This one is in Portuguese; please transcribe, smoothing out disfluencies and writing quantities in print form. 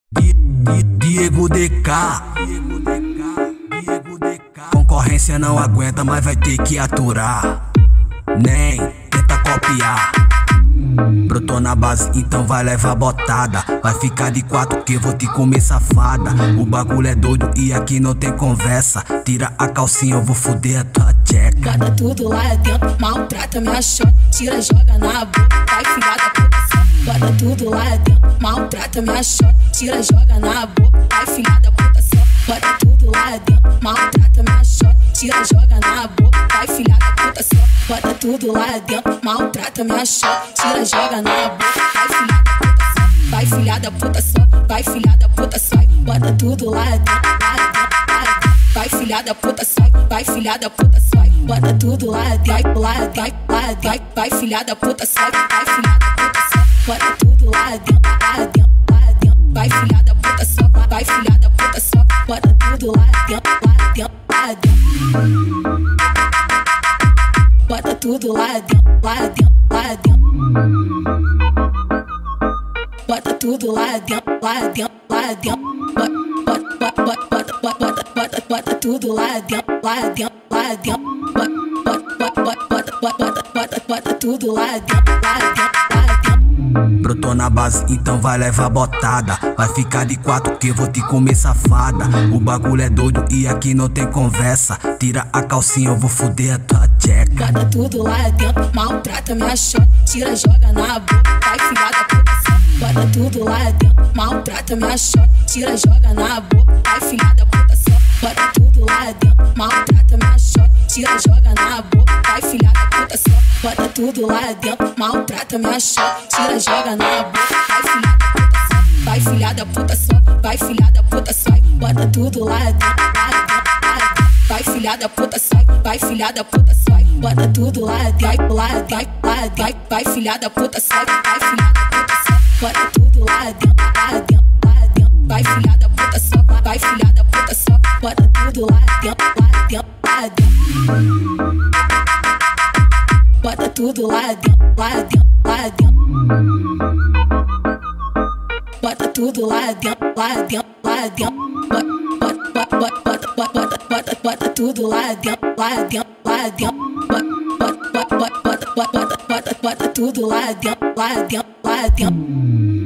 Diego DK. Concorrência não aguenta, mas vai ter que aturar. Nem tenta copiar. Brotou na base, então vai levar botada. Vai ficar de quatro que eu vou te comer, safada. O bagulho é doido e aqui não tem conversa. Tira a calcinha, eu vou foder a tua tcheca. Bota tudo lá dentro, maltrata minha chota. Tira, joga na boca, vai filha da puta. Bota tudo lá dentro, maltrata minha chota. Tira, joga na boca, vai filha da puta. Bota tudo lá dentro, maltrata minha chota. Tira, joga na boca, vai filha da puta. Bota tudo lá dentro, maltrata minha chota. Tira, joga na boca, vai filha da puta. Vai filha da puta, sai. Bota tudo lá dentro, vai filha da puta, sai. Vai filha da puta, sai. Bota tudo lá dentro, vai filha da puta, sai. Vai filha da puta, sai. Bota tudo lá dentro, vai filha da puta, só. Vai filha da puta, só. Bota tudo lá dentro. Bota tudo lá dentro. Bota tudo lá dentro. Bota tudo lá dentro. Bota tudo lá dentro. Brotou na base, então vai levar botada. Vai ficar de quatro que eu vou te comer, safada. O bagulho é doido e aqui não tem conversa. Tira a calcinha, eu vou foder a tua tcheca. Bota tudo lá dentro, maltrata minha chota. Tira, joga na boca, vai filha da puta. Bota tudo lá dentro, maltrata minha chota. Tira, joga na boca, vai filha da puta. Bota tudo lá dentro, maltrata minha chota. Tira, joga na boca, vai filha da puta. Bota tudo lá dentro, maltrata minha chota. Tira, joga na boca, vai filha da puta. Vai filha da puta, sai. Bota tudo lá dentro, vai filha da puta, sai. Vai filha da puta, sai. Bota tudo lá dentro, vai filha da puta, sai. Vai filha da puta, sai. Bota tudo lá dentro, vai filha da puta, só. Vai filha da puta, só. Bota tudo lá dentro. Bota tudo lá dentro. Bota tudo lá dentro. Bota tudo lá dentro. Bota tudo lá dentro.